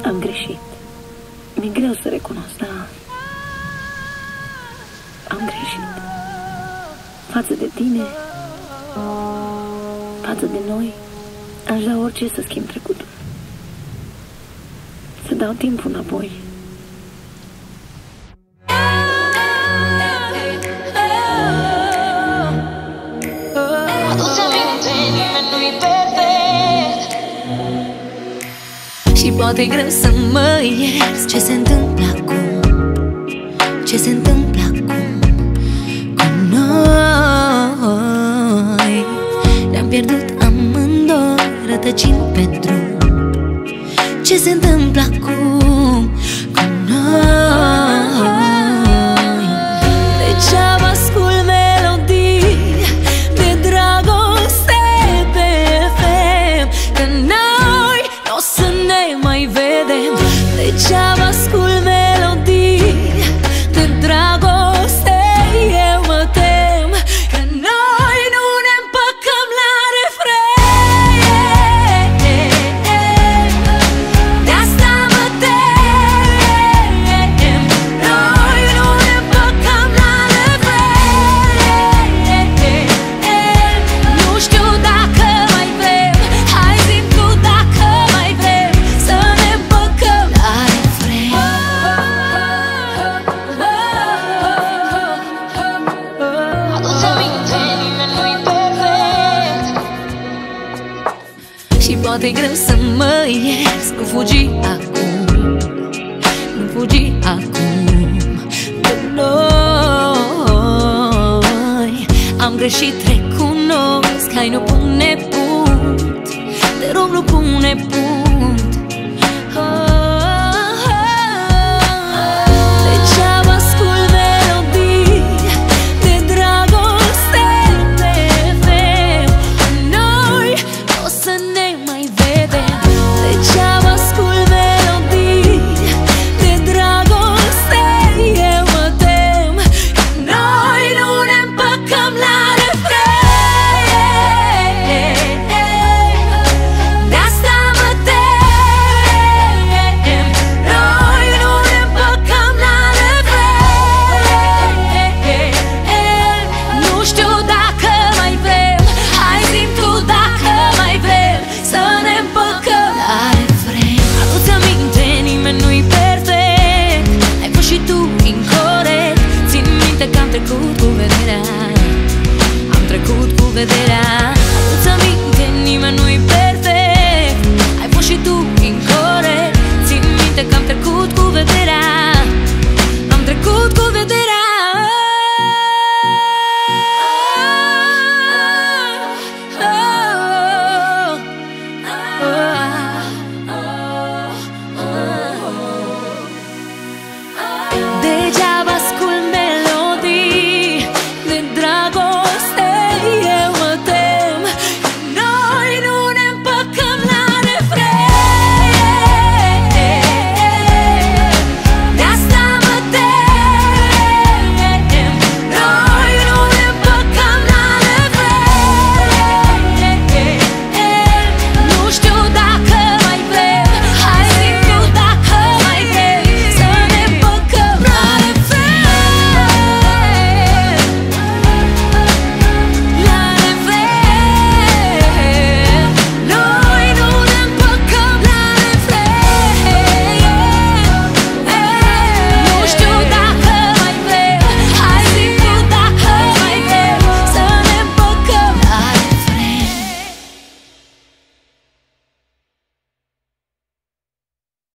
Am greșit. Mi-e greu să recunosc, dar am greșit. Față de tine, față de noi, aș da orice să schimb trecutul. Să dau timpul înapoi. Și poate e greu să mă ierți. Ce se întâmplă acum? Ce se întâmplă acum cu noi? Ne-am pierdut amândoi, rătăcind pe drum. Ce se întâmplă acum cu noi? Degeaba ascult melodii de dragoste pe FM, că noi n-o să ne mai vedem. Degeaba ascult melodii de dragoste, eu mă tem că noi nu ne împăcăm la refren. De asta mă tem, noi nu ne împăcăm la refren. Nu știu dacă mai vrem, hai zi-mi tu dacă mai vrem să ne împăcăm la refren. Adu-ți aminte, nimeni nu-i perfect. Și poate e greu să mă ierți. Nu fugi acum, nu fugi acum de noi. Am greșit, recunosc, hai nu pune punct. Te rog, nu pune punct.